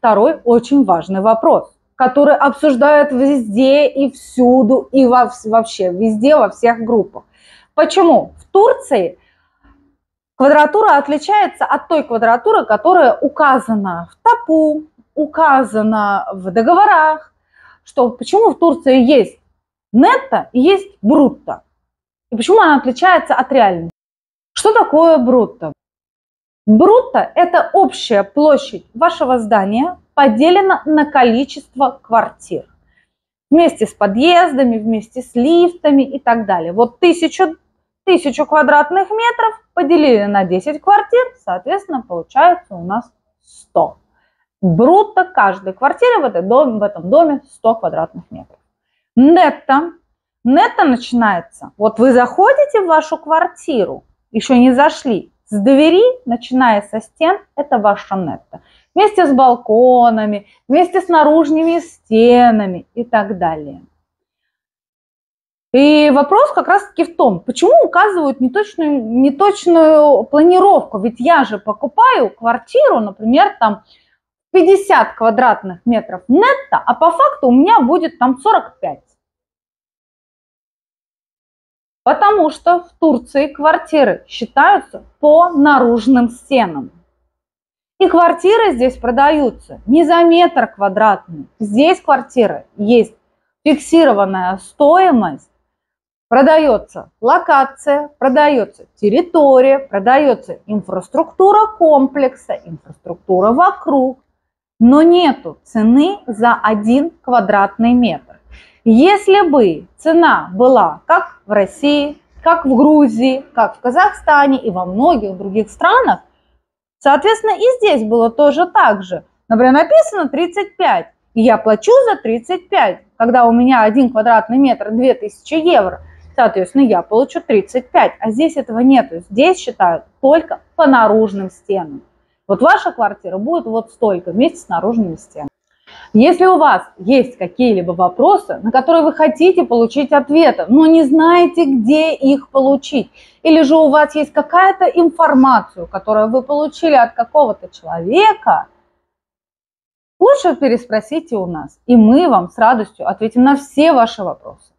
второй очень важный вопрос, который обсуждают везде и всюду, и вообще везде, во всех группах. Почему в Турции квадратура отличается от той квадратуры, которая указана в ТАПУ, указана в договорах, что почему в Турции есть нетто и есть брутто, и почему она отличается от реальности. Что такое брутто? Брутто – это общая площадь вашего здания, поделена на количество квартир. Вместе с подъездами, вместе с лифтами и так далее. Вот 1000 квадратных метров поделили на 10 квартир, соответственно, получается у нас 100. Брутто каждой квартире в этом доме 100 квадратных метров. Нетто начинается, вот вы заходите в вашу квартиру, еще не зашли, с двери, начиная со стен, это ваше нетто. Вместе с балконами, вместе с наружными стенами и так далее. И вопрос как раз-таки в том, почему указывают неточную планировку. Ведь я же покупаю квартиру, например, там 50 квадратных метров нетто, а по факту у меня будет там 45. Потому что в Турции квартиры считаются по наружным стенам. И квартиры здесь продаются не за метр квадратный. Здесь квартиры есть фиксированная стоимость, продается локация, продается территория, продается инфраструктура комплекса, инфраструктура вокруг, но нету цены за 1 квадратный метр. Если бы цена была как в России, как в Грузии, как в Казахстане и во многих других странах, соответственно, и здесь было тоже так же. Например, написано 35, и я плачу за 35. Когда у меня 1 квадратный метр 2000 евро, соответственно, я получу 35. А здесь этого нету. Здесь считают только по наружным стенам. Вот ваша квартира будет вот столько вместе с наружными стенами. Если у вас есть какие-либо вопросы, на которые вы хотите получить ответы, но не знаете, где их получить, или же у вас есть какая-то информация, которую вы получили от какого-то человека, лучше переспросите у нас, и мы вам с радостью ответим на все ваши вопросы.